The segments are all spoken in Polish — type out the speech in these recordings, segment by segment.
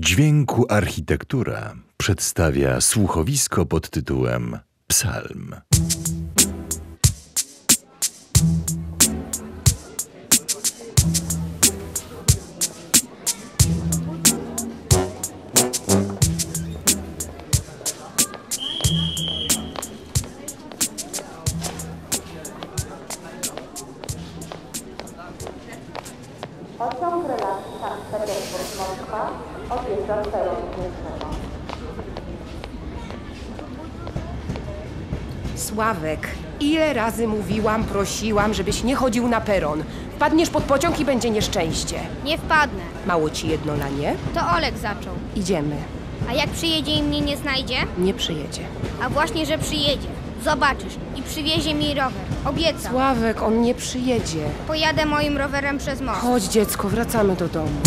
Dźwięku Architektura przedstawia słuchowisko pod tytułem Psalm. Pociąg relacji Sankt Petersburg-Moskwa odjeżdża z peronu Gniezdnego. Sławek, ile razy mówiłam, prosiłam, żebyś nie chodził na peron. Wpadniesz pod pociąg i będzie nieszczęście. Nie wpadnę. Mało ci jedno lanie? To Olek zaczął. Idziemy. A jak przyjedzie i mnie nie znajdzie? Nie przyjedzie. A właśnie, że przyjedzie. Zobaczysz. I przywiezie mi rower. Obiecał. Sławek, on nie przyjedzie. Pojadę moim rowerem przez most. Chodź, dziecko, wracamy do domu.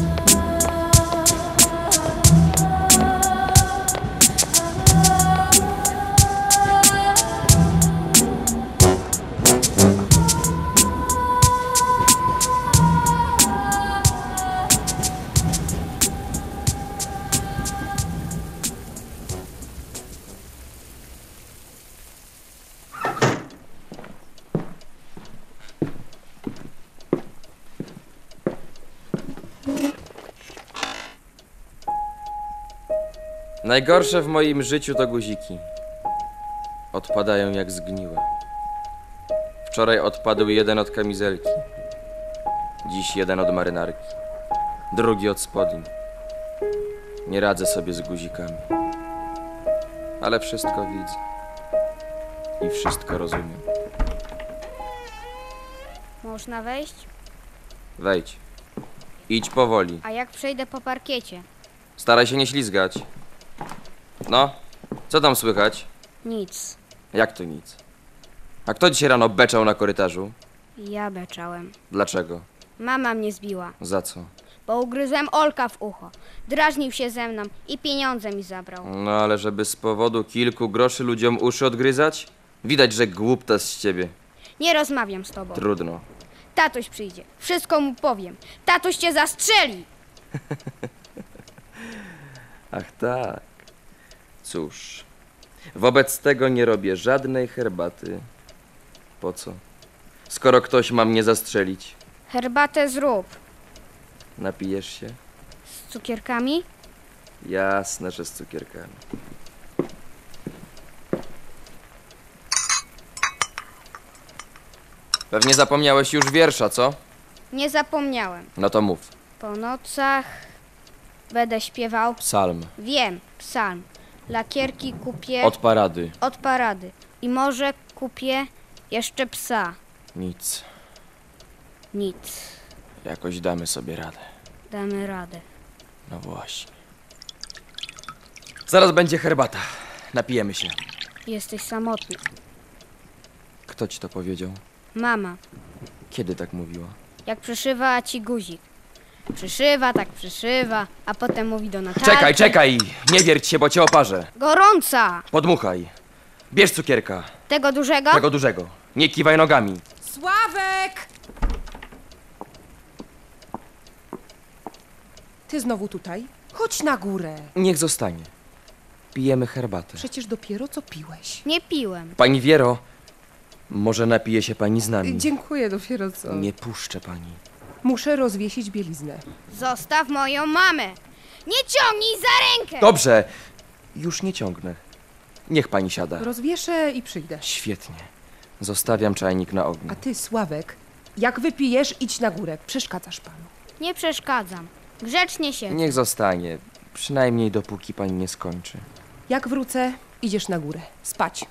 Najgorsze w moim życiu to guziki. Odpadają jak zgniłe. Wczoraj odpadł jeden od kamizelki. Dziś jeden od marynarki. Drugi od spodni. Nie radzę sobie z guzikami. Ale wszystko widzę. I wszystko rozumiem. Można wejść? Wejdź. Idź powoli. A jak przejdę po parkiecie? Staraj się nie ślizgać. No, co tam słychać? Nic. Jak to nic? A kto dzisiaj rano beczał na korytarzu? Ja beczałem. Dlaczego? Mama mnie zbiła, Za co? bo ugryzłem Olka w ucho. Drażnił się ze mną i pieniądze mi zabrał. No ale żeby z powodu kilku groszy ludziom uszy odgryzać? Widać, że głuptas z ciebie. Nie rozmawiam z tobą. Trudno. Tatuś przyjdzie. Wszystko mu powiem. Tatuś cię zastrzeli! Ach tak. Cóż, wobec tego nie robię żadnej herbaty. Po co? Skoro ktoś ma mnie zastrzelić, Herbatę zrób. napijesz się? Z cukierkami? Jasne, że z cukierkami. Pewnie zapomniałeś już wiersza, co? Nie zapomniałem. No to mów. Po nocach będę śpiewał. Psalm. Wiem, psalm. Lakierki kupię Od parady. od parady. I może kupię jeszcze psa. Nic. Nic. Jakoś damy sobie radę. Damy radę. No właśnie. Zaraz będzie herbata. Napijemy się. Jesteś samotny. Kto ci to powiedział? Mama, Kiedy tak mówiła? jak przyszywa ci guzik. Przyszywa, tak przyszywa, a potem mówi do Natalki. Czekaj, czekaj! Nie wierć się, bo cię oparzę. Gorąca! Podmuchaj. Bierz cukierka. Tego dużego? Tego dużego. Nie kiwaj nogami. Sławek! Ty znowu tutaj? Chodź na górę. Niech zostanie. Pijemy herbatę. Przecież dopiero co piłeś. Nie piłem. Pani Wiero, może napije się pani z nami? Dziękuję, dopiero co. Nie puszczę pani. Muszę rozwiesić bieliznę. Zostaw moją mamę! Nie ciągnij za rękę! Dobrze. Już nie ciągnę. Niech pani siada. Rozwieszę i przyjdę. Świetnie. Zostawiam czajnik na ogniu. A ty, Sławek, jak wypijesz, idź na górę. Przeszkadzasz panu. Nie przeszkadzam. Grzecznie się. Niech zostanie. Przynajmniej dopóki pani nie skończy. Jak wrócę, idziesz na górę. Spać.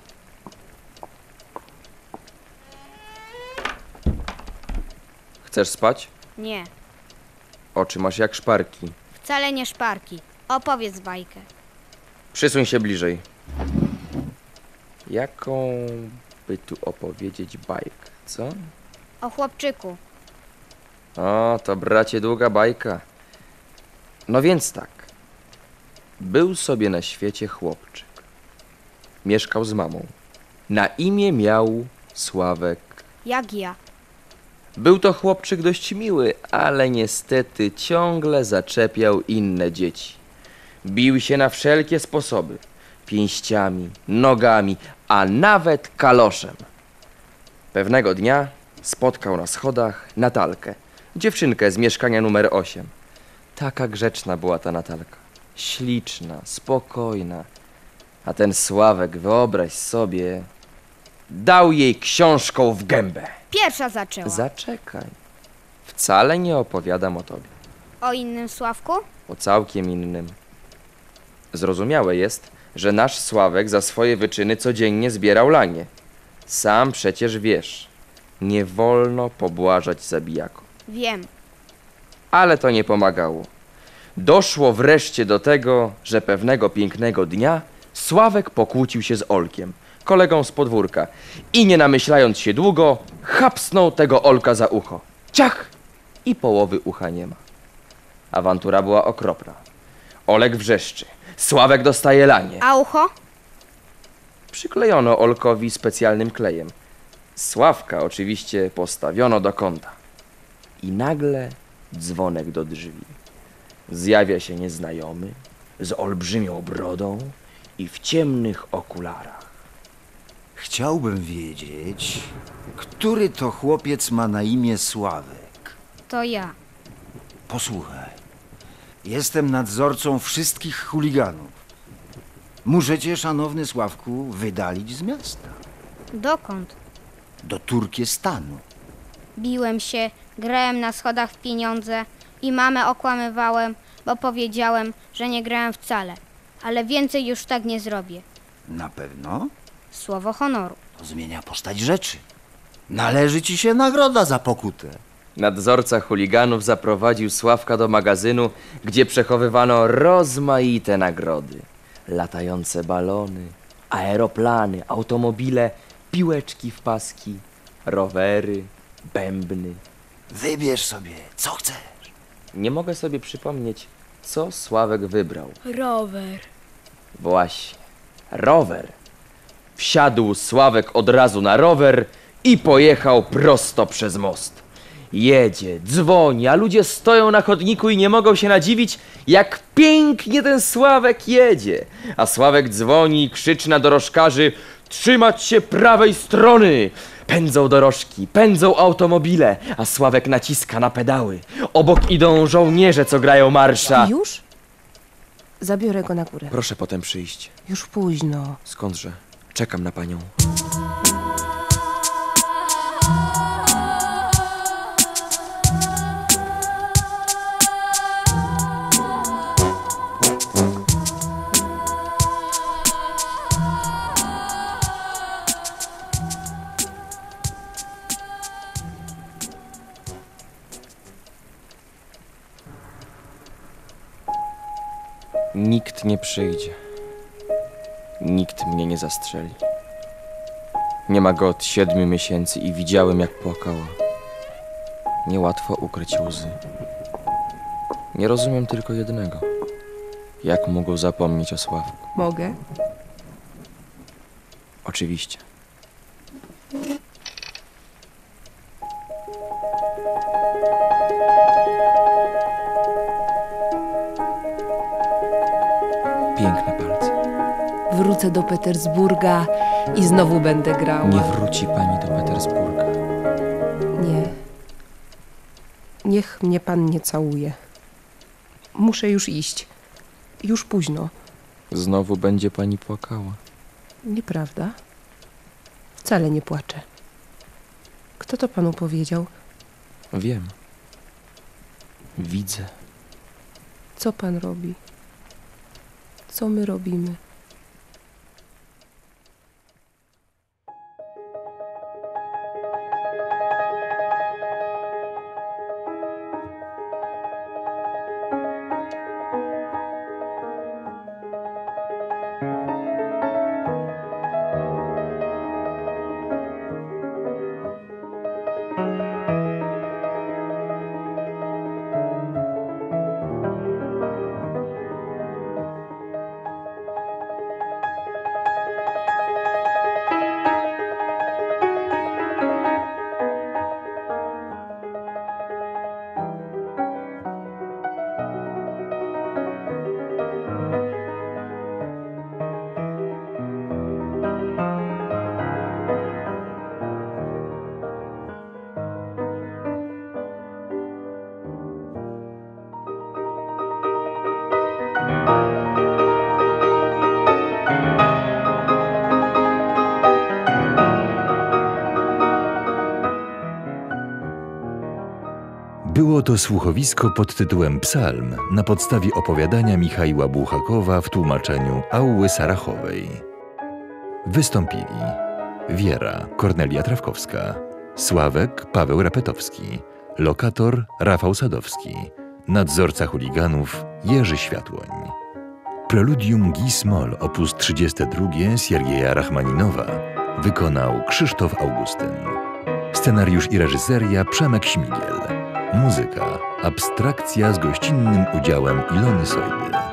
Chcesz spać? Nie, Oczy masz jak szparki. wcale nie szparki. Opowiedz bajkę. Przysuń się bliżej. Jaką by tu opowiedzieć bajkę, co? O chłopczyku. O, to bracie długa bajka. No więc tak. Był sobie na świecie chłopczyk. Mieszkał z mamą. Na imię miał Sławek. Jak ja. Był to chłopczyk dość miły, ale niestety ciągle zaczepiał inne dzieci. Bił się na wszelkie sposoby. Pięściami, nogami, a nawet kaloszem. Pewnego dnia spotkał na schodach Natalkę, dziewczynkę z mieszkania numer 8. Taka grzeczna była ta Natalka. Śliczna, spokojna. A ten Sławek, wyobraź sobie, dał jej książką w gębę. Pierwsza zaczęła. Zaczekaj. Wcale nie opowiadam o tobie. O innym Sławku? O całkiem innym. Zrozumiałe jest, że nasz Sławek za swoje wyczyny codziennie zbierał lanie. Sam przecież wiesz, nie wolno pobłażać zabijakom. Wiem. Ale to nie pomagało. Doszło wreszcie do tego, że pewnego pięknego dnia Sławek pokłócił się z Olkiem, kolegą z podwórka, i nie namyślając się długo, chapsnął tego Olka za ucho. Ciach! I połowy ucha nie ma. Awantura była okropna. Olek wrzeszczy. Sławek dostaje lanie. A ucho? Przyklejono Olkowi specjalnym klejem. Sławka oczywiście postawiono do kąta. I nagle dzwonek do drzwi. Zjawia się nieznajomy, z olbrzymią brodą i w ciemnych okularach. Chciałbym wiedzieć, który to chłopiec ma na imię Sławek. To ja. Posłuchaj, jestem nadzorcą wszystkich chuliganów. Muszę cię, szanowny Sławku, wydalić z miasta. Dokąd? Do Turkestanu. Biłem się, grałem na schodach w pieniądze i mamę okłamywałem, bo powiedziałem, że nie grałem wcale. Ale więcej już tak nie zrobię. Na pewno? Słowo honoru. To zmienia postać rzeczy. Należy ci się nagroda za pokutę. Nadzorca chuliganów zaprowadził Sławka do magazynu, gdzie przechowywano rozmaite nagrody. Latające balony, aeroplany, automobile, piłeczki w paski, rowery, bębny. Wybierz sobie, co chcesz. Nie mogę sobie przypomnieć, co Sławek wybrał. Rower. Właśnie, rower. Wsiadł Sławek od razu na rower i pojechał prosto przez most. Jedzie, dzwoni, a ludzie stoją na chodniku i nie mogą się nadziwić, jak pięknie ten Sławek jedzie. A Sławek dzwoni i krzyczy na dorożkarzy: trzymać się prawej strony! Pędzą dorożki, pędzą automobile, a Sławek naciska na pedały. Obok idą żołnierze, co grają marsza. Już? Zabiorę go na górę. Proszę potem przyjść. Już późno. Skądże? Czekam na panią. Nikt nie przyjdzie. Nikt mnie nie zastrzeli. Nie ma go od 7 miesięcy i widziałem, jak płakała. Niełatwo ukryć łzy. Nie rozumiem tylko jednego. Jak mógł zapomnieć o Sławku? Mogę? Oczywiście. Piękne palce. Wrócę do Petersburga i znowu będę grała. Nie wróci pani do Petersburga. Nie. Niech mnie pan nie całuje. Muszę już iść. Już późno. Znowu będzie pani płakała. Nieprawda? Wcale nie płaczę. Kto to panu powiedział? Wiem. Widzę. Co pan robi? Co my robimy? Było to słuchowisko pod tytułem Psalm na podstawie opowiadania Michaiła Buchakowa w tłumaczeniu Auły Sarachowej. Wystąpili Wiera Kornelia Trawkowska, Sławek Paweł Rapetowski, lokator Rafał Sadowski, nadzorca chuliganów Jerzy Światłoń. Preludium Gis-moll op. 32 Siergieja Rachmaninowa wykonał Krzysztof Augustyn. Scenariusz i reżyseria Przemek Śmigiel. Muzyka Abstrakcja z gościnnym udziałem Ilony Sojdy.